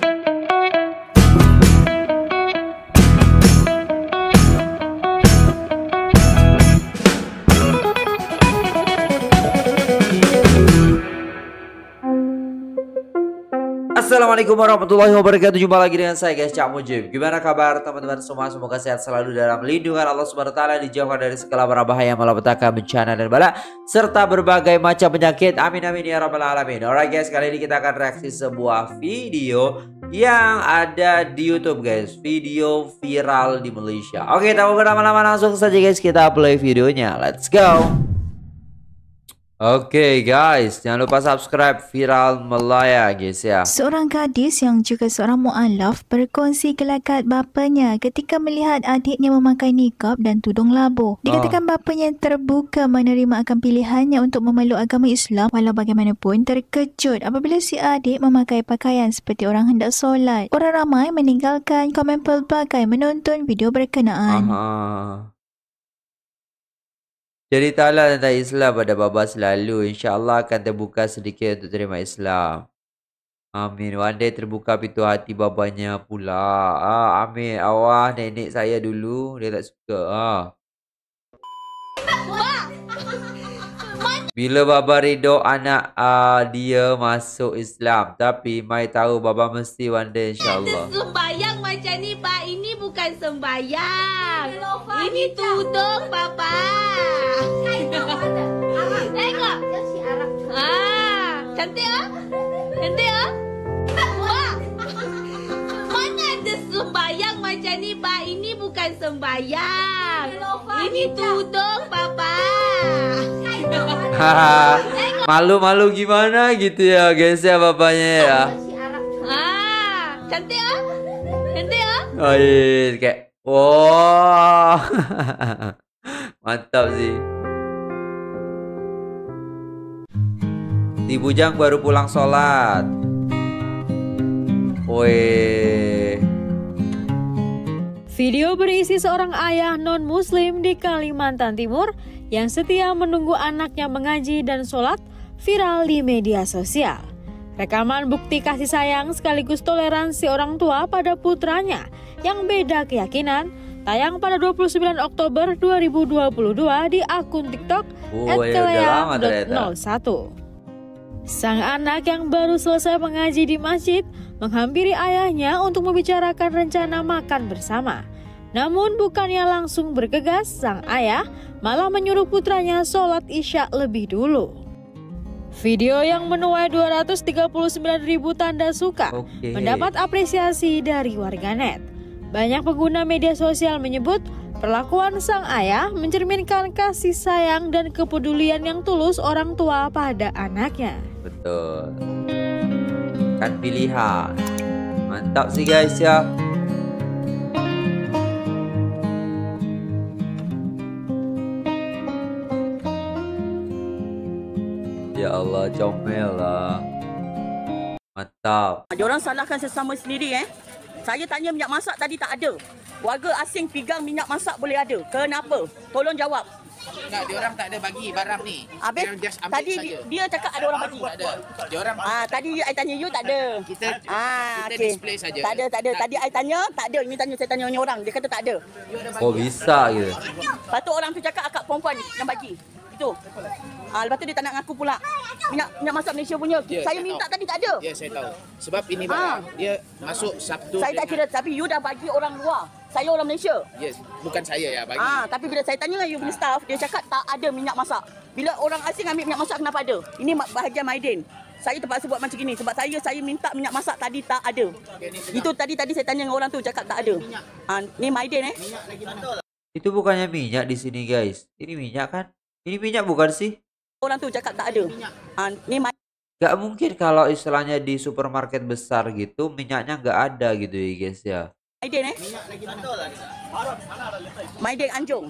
Assalamualaikum warahmatullahi wabarakatuh. Jumpa lagi dengan saya guys, Cak Mujib. Gimana kabar teman-teman semua? Semoga sehat selalu dalam lindungan Allah Subhanahu wa taala, dijauhkan dari segala mara bahaya, malapetaka, bencana dan bala serta berbagai macam penyakit. Amin amin ya rabbal alamin. Alright guys, kali ini kita akan reaksi sebuah video yang ada di YouTube guys. Video viral di Malaysia. Oke, tanpa berlama-lama langsung saja guys kita play videonya. Let's go. Oke guys, jangan lupa subscribe Viral Malaya guys ya. Seorang gadis yang juga seorang mu'alaf berkongsi gelagat bapanya ketika melihat adiknya memakai nikab dan tudung labuh. Dikatakan bapanya terbuka menerima akan pilihannya untuk memeluk agama Islam, walau bagaimanapun terkejut apabila si adik memakai pakaian seperti orang hendak solat. Orang ramai meninggalkan komen pelbagai menonton video berkenaan. Ceritalah tentang Islam pada bapa selalu. InsyaAllah akan terbuka sedikit untuk terima Islam. Amin. One day terbuka pintu hati babanya pula. Amin. Awah, nenek saya dulu dia tak suka. Bila baba ridho anak dia masuk Islam. Tapi Mai tahu baba mesti one day insyaAllah. Sembayang macam ni Pak. Ini bukan sembayang. Ini tudung Papa. Tengok. Cantik ah? Cantik ah? Wah. Mana ada sembayang macam ni Pak. Ini bukan sembayang. Ini tudung Papa. Malu-malu gimana gitu ya guys ya bapaknya ya. Cantik ah? Cantik ah? Oh iya, kayak wow. Mantap sih. Si bujang baru pulang sholat. Woi. Video berisi seorang ayah non-muslim di Kalimantan Timur yang setia menunggu anaknya mengaji dan sholat viral di media sosial. Rekaman bukti kasih sayang sekaligus toleransi orang tua pada putranya yang beda keyakinan tayang pada 29 Oktober 2022 di akun TikTok @kelea.01. Sang anak yang baru selesai mengaji di masjid menghampiri ayahnya untuk membicarakan rencana makan bersama. Namun bukannya langsung bergegas, sang ayah malah menyuruh putranya sholat isya lebih dulu. Video yang menuai 239.000 tanda suka mendapat apresiasi dari warganet. Banyak pengguna media sosial menyebut perlakuan sang ayah mencerminkan kasih sayang dan kepedulian yang tulus orang tua pada anaknya. Betul. Kan pilihan. Mantap sih guys ya. Ya Allah, comel lah. Mantap. Diorang salahkan sesama sendiri Saya tanya minyak masak tadi tak ada. Warga asing pegang minyak masak boleh ada. Kenapa? Tolong jawab. Tak, diorang tak ada bagi barang ni. Habis tadi dia cakap ada orang bagi. Tak ada. Diorang tadi I tanya you tak ada. Kita okay. display saja. Tak ada. Tadi I tanya tak ada. Ini saya tanya ni orang. Dia kata tak ada. Oh bisa gitu. Lepas tu orang tu cakap akak perempuan yang bagi. Itu. Lepas tu dia tak nak ngaku pula. Minyak masak Malaysia punya. Saya minta tadi tak ada. Ya, saya tahu. Sebab ini barang dia masuk Sabtu. Saya tak kira, tapi you dah bagi orang luar. Saya orang Malaysia. Yes, bukan saya ya bagi. Tapi bila saya tanya dengan you punya staff, dia cakap tak ada minyak masak. Bila orang asing ambil minyak masak, kenapa ada? Ini bahagian Maiden. Saya terpaksa buat macam gini sebab saya minta minyak masak tadi tak ada. Itu tadi saya tanya dengan orang tu cakap tak ada. Ni Maiden Itu bukannya minyak di sini guys. Ini minyak kan? Ini minyak bukan sih? Orang tu cakap tak ada. Ni gak mungkin kalau istilahnya di supermarket besar gitu minyaknya gak ada gitu ya guys ya. Maiden Maiden Anjung.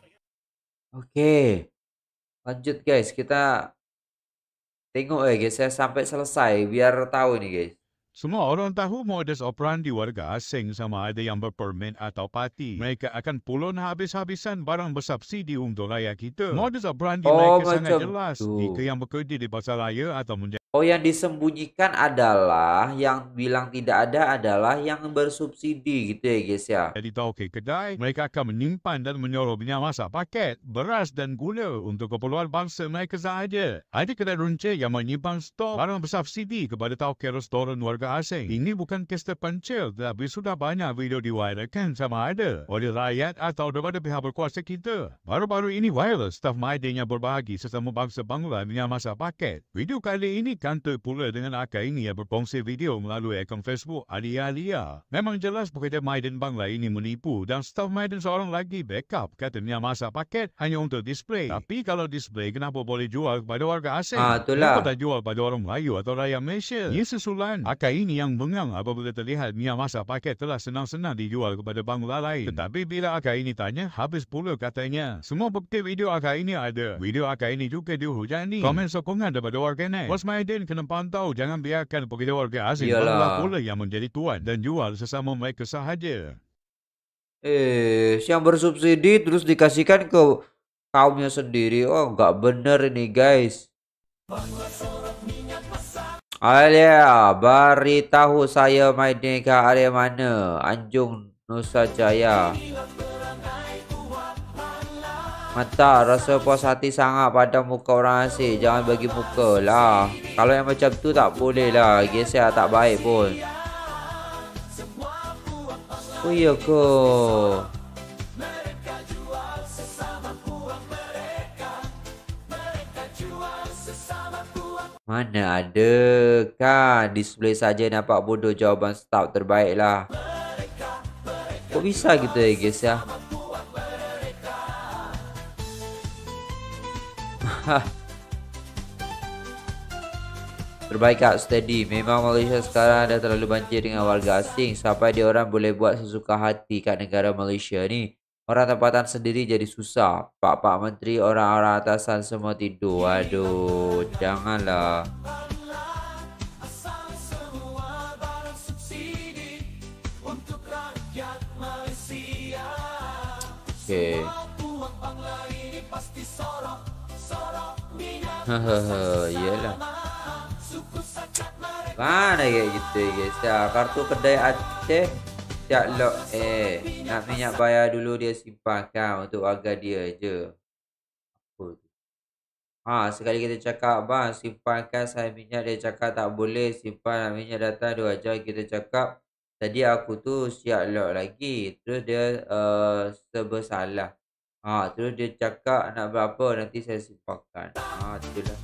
Oke. Lanjut guys, kita tengok guys ya sampai selesai biar tahu nih guys. Semua orang tahu modus operandi warga asing sama ada yang berpermit atau parti. Mereka akan pulun habis-habisan barang bersubsidi untuk rakyat kita. Modus operandi mereka sangat jelas. Jika yang bekerja di pasar raya atau menjadi Oh, yang disembunyikan adalah yang bilang tidak ada adalah yang bersubsidi gitu ya guys ya. Jadi tauke kedai, mereka akan menyimpan dan menjual minyak masak paket, beras dan gula untuk keperluan bangsa mereka sahaja. Ada kedai runcit yang menyimpan stok barang bersubsidi kepada tauke restoran warga asing. Ini bukan kes terpencil, tetapi sudah banyak video diwayarkan sama ada oleh rakyat atau daripada pihak berkuasa kita. Baru-baru ini viral staf Maidin yang berbahagi sesama bangsa Bangla minyak masak paket. Video kali ini kantoi pula dengan akak ini yang berkongsi video melalui akaun Facebook Alia. Memang jelas pekerja Maidin Bangla ini menipu dan staf Maidin seorang lagi backup kata minyak masak paket hanya untuk display. Tapi kalau display kenapa boleh jual kepada warga asing? Itulah. Kenapa tak jual pada orang Melayu atau rakyat Malaysia? Ia susulan. Akak ini yang bengang apabila terlihat minyak masak paket telah senang-senang dijual kepada Bangla lain. Tetapi bila akak ini tanya, habis pula katanya. Semua bukti video akak ini ada. Video akak ini juga dihujani. Komen sokongan daripada warganet. Bos Maidin kena pantau, jangan biarkan pekerja warga asing Bangla pula yang menjadi tuan dan jual sesama mereka sahaja. Yang bersubsidi terus dikasihkan ke kaumnya sendiri. Oh, nggak bener ini guys. Alia, beritahu saya Maidin ke area mana? Anjung Nusa Jaya. Mantap, rasa puas hati sangat pada muka orang asing. Jangan bagi muka lah. Kalau yang macam tu tak boleh lah. Geser tak baik pun. Oh iya ke? Mana ada kan? Display saja nampak bodoh, jawapan staf terbaik lah. Kok bisa gitu ya guys ya? Terbaik Kak Steady. Memang Malaysia sekarang dah terlalu banjir dengan warga asing. Sampai dia orang boleh buat sesuka hati kat negara Malaysia ni. Orang tempatan sendiri jadi susah. Pak-pak menteri, orang-orang atasan semua tidur. Aduh, janganlah. Okay. Iyalah. Mana kayak gitu guys ya. Kartu kedai Aceh siap lock nak minyak bayar dulu dia simpankan untuk warga dia je. Apa tu? Sekali kita cakap bang simpankan saya minyak, dia cakap tak boleh simpan minyak, datang 2 jam kita cakap tadi aku tu siap lock lagi. Terus dia serba salah. Terus dia cakap nak berapa nanti saya simpankan. Itulah.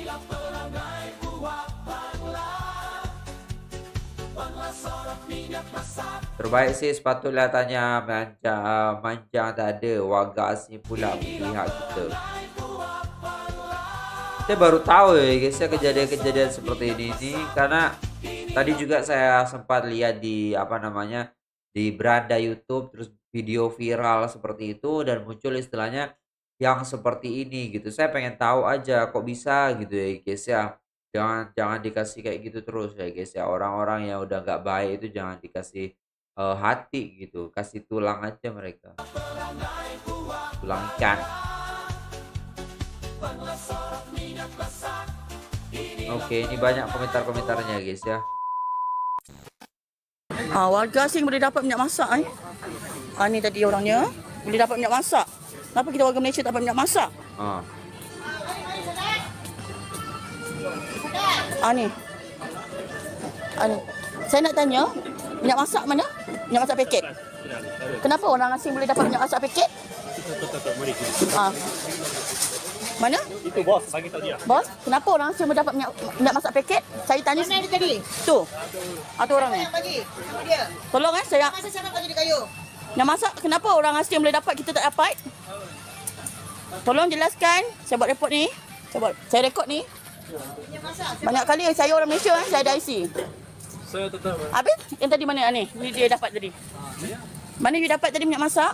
Terbaik sih sepatutnya tanya manjang tak ada. Warga asing pula pihak kita. Saya baru tahu ya guys kejadian-kejadian seperti ini karena tadi juga saya sempat lihat di di beranda YouTube terus video viral seperti itu dan muncul istilahnya yang seperti ini gitu. Saya pengen tahu aja kok bisa gitu ya guys ya. Jangan dikasih kayak gitu terus ya guys ya. Orang-orang yang udah nggak baik itu jangan dikasih hati gitu. Kasih tulang aja mereka. Tulang ikan. Oke, ini banyak komentar-komentarnya guys ya. Warga asing boleh dapat minyak masak ni tadi orangnya boleh dapat minyak masak. Kenapa kita warga Malaysia tak dapat minyak masak? Ni. Saya nak tanya, minyak masak mana? Minyak masak paket. Kenapa orang asing boleh dapat minyak masak paket? Mana? Itu bos, bagi tahu dia. Bos, kenapa orang asing boleh dapat minyak masak paket? Saya tanya. Mana dia tadi? Tu. Atau orang ni? Bagi. Dia. Tolong saya. Masa siapa bagi dia kayu? Minyak masak kenapa orang asing boleh dapat kita tak dapat? Tolong jelaskan. Saya buat report ni. Saya rekod ni. Banyak kali saya orang Malaysia saya ada IC. Saya tetap. Habis yang tadi mana ni? Dia dapat tadi. Mana you dapat tadi minyak masak?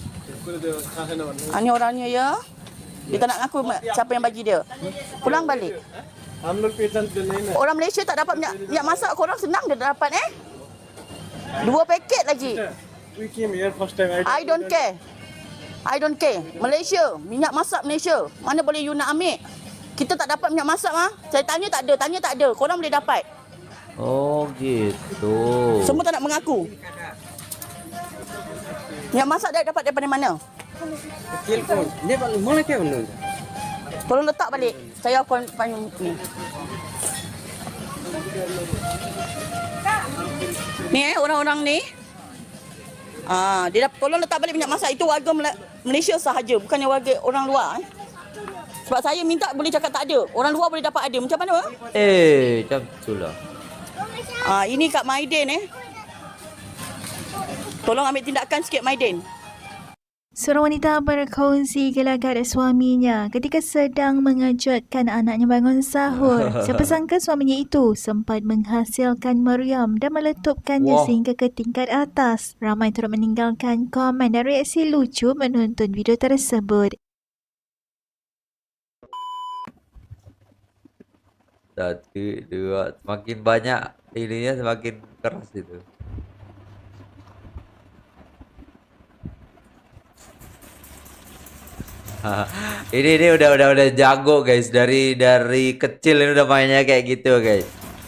Ni orangnya ya. Dia tak nak ngaku siapa yang bagi dia. Pulang balik. Orang Malaysia tak dapat minyak masak, korang senang dia dapat 2 paket lagi. We came here first time. I don't care. Malaysia, minyak masak Malaysia. Mana boleh you nak ambil? Kita tak dapat minyak masak mah. Saya tanya tak ada. Korang boleh dapat. Oh gitu. Semua tak nak mengaku. Minyak masak dia dapat daripada mana? Kecil pun. Dia boleh ke mana? Tolong letak balik. Saya akan ni. Ni orang-orang ni. Dia tolong letak balik minyak masak. Itu warga Malaysia sahaja, bukannya warga orang luar. Sebab saya minta boleh cakap tak ada. Orang luar boleh dapat ada. Macam mana? Macam itulah. Ini kat Maiden Tolong ambil tindakan sikit Maiden. Seorang wanita berkongsi gelagat suaminya ketika sedang mengejutkan anaknya bangun sahur. Siapa sangka suaminya itu sempat menghasilkan meriam dan meletupkannya sehingga ke tingkat atas. Ramai turut meninggalkan komen dan reaksi lucu menonton video tersebut. Satu, dua, semakin banyak ininya semakin keras itu. Ini udah jago guys, dari kecil ini udah mainnya kayak gitu guys.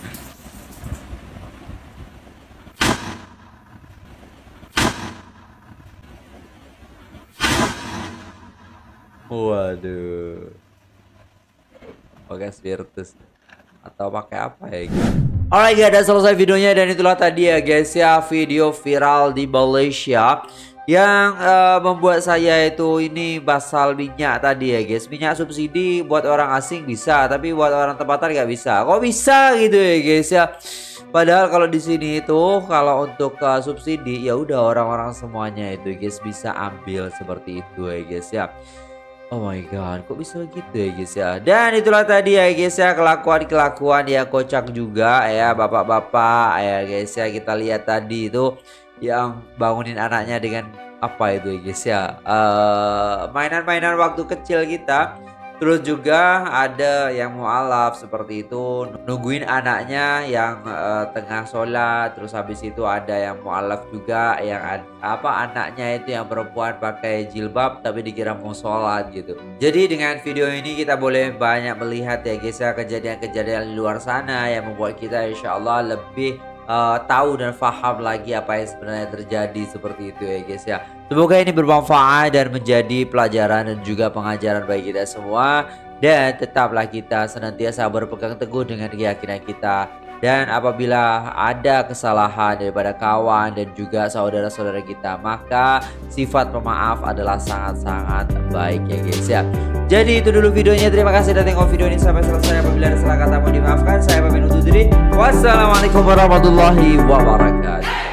Waduh. Pakai spiritus atau pakai apa ya guys? Alright guys, udah selesai videonya dan itulah tadi ya guys ya, video viral di Malaysia yang membuat saya itu ini basal minyak tadi ya guys. Minyak subsidi buat orang asing bisa, tapi buat orang tempatan nggak bisa. Kok bisa gitu ya guys ya? Padahal kalau di sini itu kalau untuk subsidi ya udah orang-orang semuanya itu guys bisa ambil seperti itu ya guys ya. Oh my god, kok bisa gitu ya guys ya. Dan itulah tadi ya guys ya, kelakuan ya kocak juga ya bapak-bapak ya guys ya. Kita lihat tadi itu yang bangunin anaknya dengan apa itu ya guys ya, mainan-mainan waktu kecil kita. Terus juga ada yang mualaf seperti itu, nungguin anaknya yang tengah sholat. Terus habis itu ada yang mualaf juga yang anaknya itu yang perempuan pakai jilbab tapi dikira mau sholat gitu. Jadi dengan video ini kita boleh banyak melihat ya guys ya, kejadian-kejadian di luar sana yang membuat kita insya Allah lebih tahu dan paham lagi apa yang sebenarnya terjadi seperti itu ya guys ya. Semoga ini bermanfaat dan menjadi pelajaran dan juga pengajaran bagi kita semua. Dan tetaplah kita senantiasa berpegang teguh dengan keyakinan kita. Dan apabila ada kesalahan daripada kawan dan juga saudara-saudara kita, maka sifat pemaaf adalah sangat-sangat baik ya guys ya. Jadi itu dulu videonya. Terima kasih sudah tengok video ini sampai selesai. Apabila ada salah kata mohon dimaafkan. Saya pamit undur diri. Wassalamualaikum warahmatullahi wabarakatuh.